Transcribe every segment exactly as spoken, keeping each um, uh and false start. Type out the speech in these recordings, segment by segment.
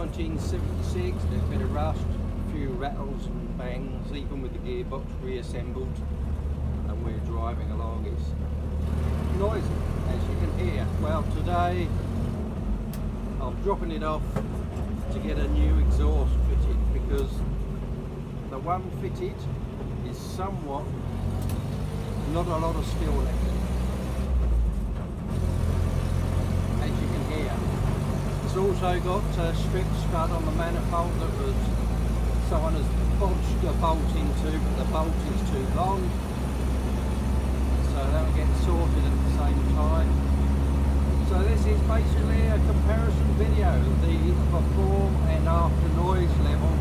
nineteen seventy-six, there's a bit of rust, a few rattles and bangs, even with the gearbox reassembled, and we're driving along. It's noisy, as you can hear. Well, today I'm dropping it off to get a new exhaust fitted, because the one fitted is somewhat, not a lot of steel left in it, as you can hear. It's also got a strip stud on the manifold that was someone has bodged a bolt into, but the bolt is too long, so that will get sorted at the same time. So this is basically a comparison video, the before and after noise level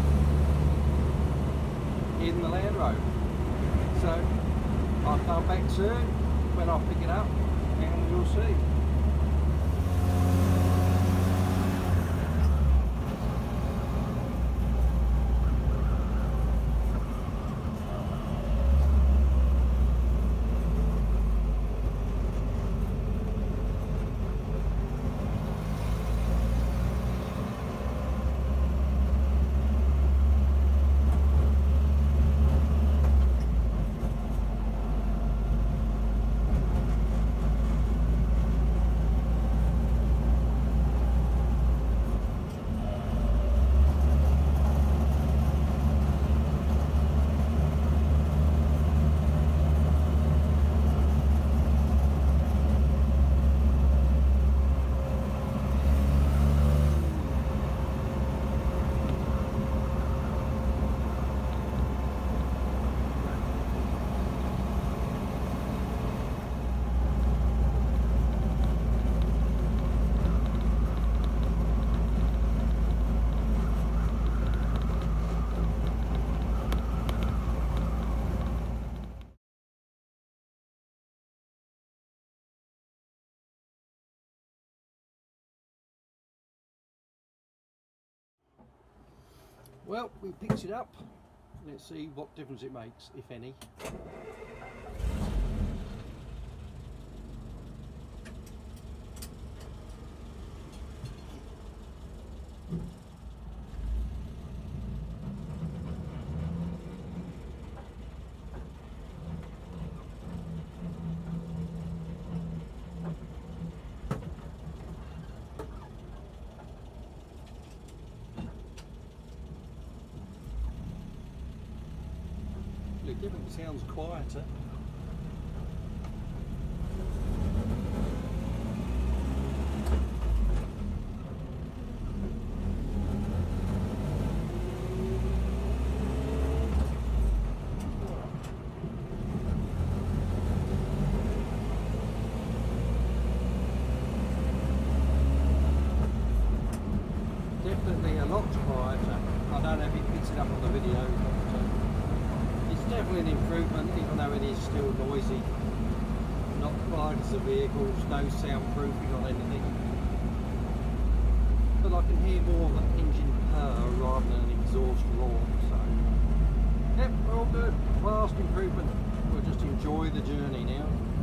in the Land Rover. So I'll come back soon when I pick it up and you'll see. Well, we picked it up. Let's see what difference it makes, if any. Different, sounds quieter. Definitely a lot quieter. I don't know if it picks it up on the video, but uh, definitely an improvement, even though it is still noisy. Not quiet as the vehicles, no soundproofing on anything. But I can hear more of the engine purr rather than an exhaust roar. So, yep, we're all good. Vast improvement. We'll just enjoy the journey now.